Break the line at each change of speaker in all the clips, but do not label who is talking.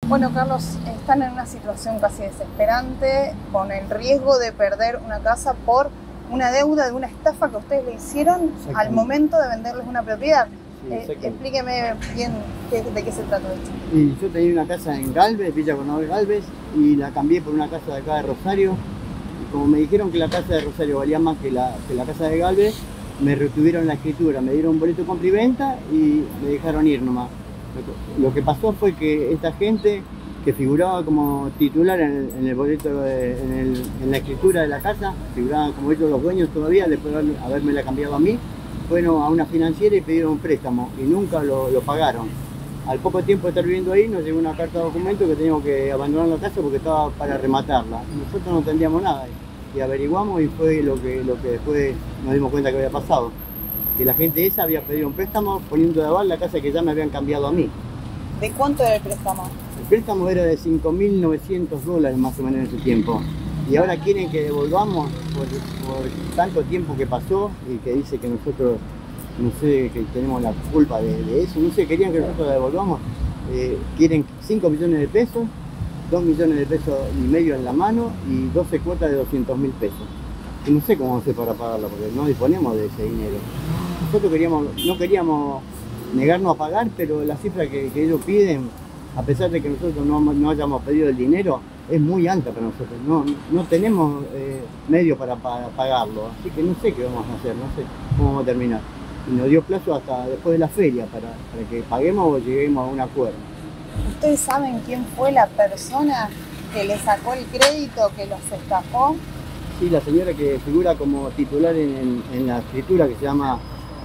Bueno, Carlos, están en una situación casi desesperante, con el riesgo de perder una casa por una deuda de una estafa que ustedes le hicieron al momento de venderles una propiedad. Sí, explíqueme bien de qué se trata esto.
Y yo tenía una casa en Galvez, Villa Gobernador Galvez, y la cambié por una casa de acá de Rosario. Y como me dijeron que la casa de Rosario valía más que la casa de Galvez, me retuvieron la escritura, me dieron un boleto de compra y venta y me dejaron ir nomás. Lo que pasó fue que esta gente que figuraba como titular en el boleto, en la escritura de la casa, figuraban como ellos los dueños todavía, después de haberme cambiado a mí, fueron a una financiera y pidieron un préstamo y nunca lo pagaron. Al poco tiempo de estar viviendo ahí nos llegó una carta de documento que teníamos que abandonar la casa porque estaba para rematarla. Nosotros no entendíamos nada y averiguamos y fue lo que después nos dimos cuenta que había pasado. Que la gente esa había pedido un préstamo poniendo de aval la casa que ya me habían cambiado a mí.
¿De cuánto era el préstamo?
El préstamo era de $5.900 más o menos en ese tiempo. Y ahora quieren que devolvamos por tanto tiempo que pasó y que dice que nosotros, no sé, que tenemos la culpa de eso, no sé, querían que nosotros la devolvamos. Quieren 5 millones de pesos, 2 millones de pesos y medio en la mano y 12 cuotas de 200.000 pesos. Y no sé cómo vamos a hacer para pagarlo porque no disponemos de ese dinero. Nosotros no queríamos negarnos a pagar, pero la cifra que ellos piden, a pesar de que nosotros no hayamos pedido el dinero, es muy alta para nosotros. No tenemos medios para pagarlo, así que no sé qué vamos a hacer, no sé cómo vamos a terminar. Y nos dio plazo hasta después de la feria para que paguemos o lleguemos a un acuerdo.
¿Ustedes saben quién fue la persona que le sacó el crédito, que los estafó?
Sí, la señora que figura como titular en la escritura, que se llama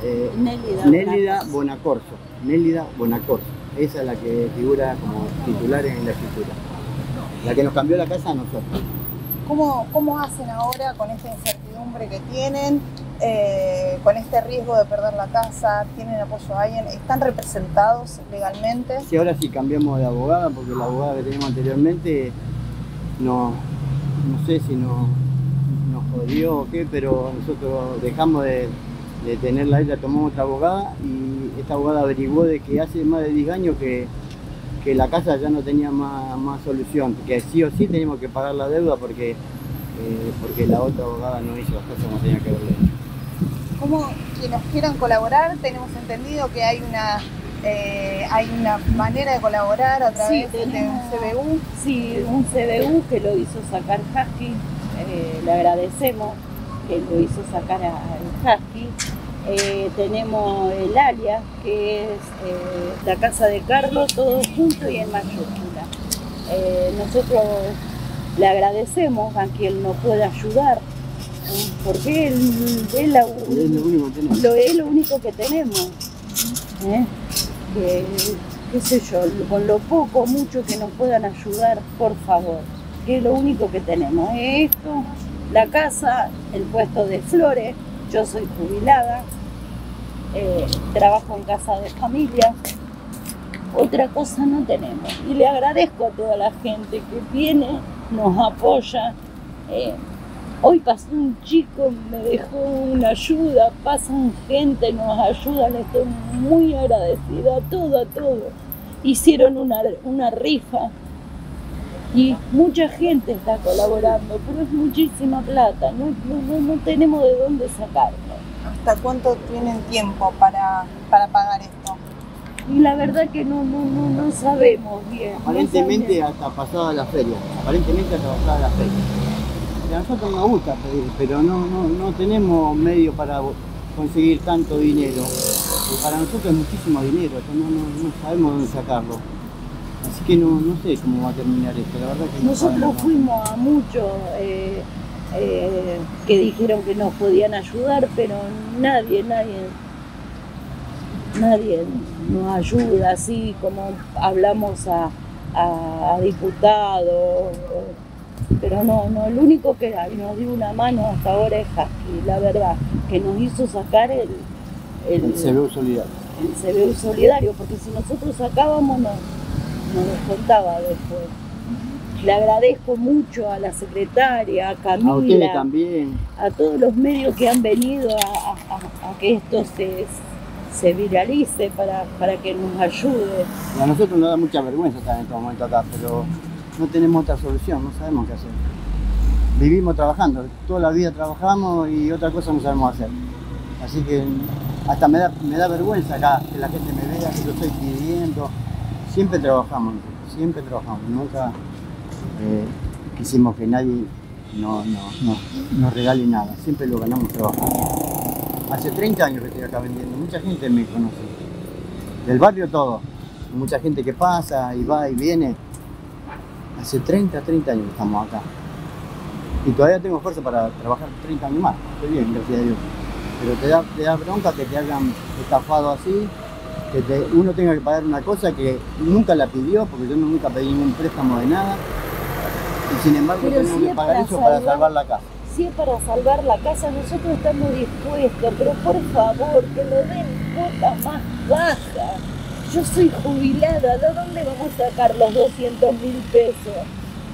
Nélida Bonacorso. Nélida Bonacorso. Esa es la que figura como titular en la escritura. La que nos cambió la casa a nosotros.
¿Cómo hacen ahora con esta incertidumbre que tienen, con este riesgo de perder la casa? ¿Tienen apoyo a alguien? ¿Están representados legalmente?
Sí, ahora sí cambiamos de abogada, porque la abogada que teníamos anteriormente no sé si nos jodió o qué, pero nosotros dejamos de tenerla a ella, tomamos otra abogada y esta abogada averiguó de que hace más de 10 años que la casa ya no tenía más solución, que sí o sí teníamos que pagar la deuda porque la otra abogada no hizo las cosas como tenía que haberle hecho.
¿Cómo que nos quieran colaborar? Tenemos entendido que hay una manera de colaborar a través de un CBU.
Sí, un CBU que lo hizo sacar Husky, le agradecemos que lo hizo sacar al Husky. Tenemos el alias, que es la casa de Carlos, todo junto y en mayúscula. Nosotros le agradecemos a quien nos pueda ayudar, porque es lo único que tenemos. Qué sé yo, con lo poco o mucho que nos puedan ayudar, por favor, que es lo único que tenemos. Esto, la casa, el puesto de flores. Yo soy jubilada, trabajo en casa de familia, otra cosa no tenemos. Y le agradezco a toda la gente que viene, nos apoya. Hoy pasó un chico, me dejó una ayuda, pasan gente, nos ayudan, estoy muy agradecida a todo. Hicieron una rifa y mucha gente está colaborando, pero es muchísima plata, no tenemos de dónde sacarlo.
¿Hasta cuánto tienen tiempo para pagar esto?
Y la verdad que no sabemos bien.
Aparentemente hasta pasada la feria. A nosotros nos gusta pedir, pero no tenemos medios para conseguir tanto dinero. Y para nosotros es muchísimo dinero, no sabemos dónde sacarlo. Así que no sé cómo va a terminar esto, la verdad que
nosotros fuimos a muchos que dijeron que nos podían ayudar, pero nadie nos ayuda, así como hablamos a diputados, pero no, el único que nos dio una mano hasta ahora es Husky, la verdad, que nos hizo sacar el
CBU solidario.
El CBU solidario, porque si nosotros sacábamos nos descontaba después. Le agradezco mucho a la secretaria, a Camila,
a ustedes también,
a todos los medios que han venido a que esto se viralice para que nos ayude.
Y a nosotros nos da mucha vergüenza estar en este momento acá, pero no tenemos otra solución, no sabemos qué hacer. Vivimos trabajando, toda la vida trabajamos y otra cosa no sabemos hacer. Así que hasta me da vergüenza acá que la gente me vea, que yo estoy pidiendo. Siempre trabajamos, nunca quisimos que nadie nos regale nada, siempre lo ganamos trabajando. Hace 30 años que estoy acá vendiendo, mucha gente me conoce, del barrio todo, mucha gente que pasa y va y viene. Hace 30 años que estamos acá y todavía tengo fuerza para trabajar 30 años más, estoy bien, gracias a Dios. Pero te da bronca que te hayan estafado así, que uno tenga que pagar una cosa que nunca la pidió, porque yo nunca pedí ningún préstamo de nada, y sin embargo tengo que pagar eso para salvar la casa.
Si es para salvar la casa, nosotros estamos dispuestos, pero por favor, que lo den cuotas más bajas. Yo soy jubilada, ¿de dónde vamos a sacar los 200.000 pesos?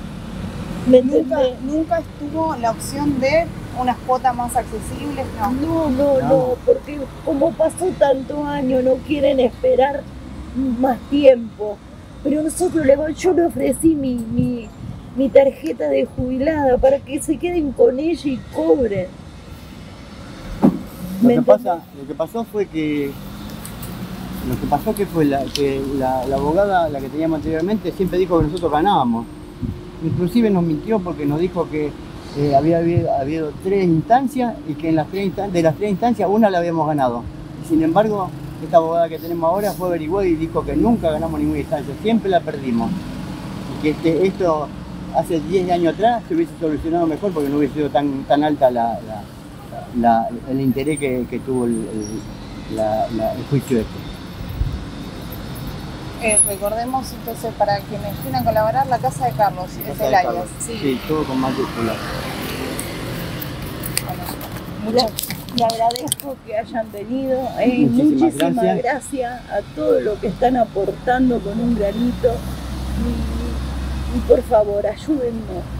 Nunca estuvo la opción de unas cuotas más accesibles, ¿no?
No, porque como pasó tantos años, no quieren esperar más tiempo. Pero yo le ofrecí mi tarjeta de jubilada para que se queden con ella y cobren.
Lo que pasó fue que la abogada, la que teníamos anteriormente, siempre dijo que nosotros ganábamos. Inclusive nos mintió porque nos dijo que había habido 3 instancias y que de las 3 instancias una la habíamos ganado. Y sin embargo, esta abogada que tenemos ahora fue averiguada y dijo que nunca ganamos ninguna instancia, siempre la perdimos. Y que esto hace 10 años atrás se hubiese solucionado mejor porque no hubiese sido tan alta el interés que tuvo el juicio este.
Recordemos entonces, para quienes quieran colaborar, la casa de Carlos, es el alias.
Sí, todo con mayúsculas.
Le agradezco que hayan venido.
Muchísimas
gracias a todos los que están aportando con un granito. Y por favor, ayúdennos.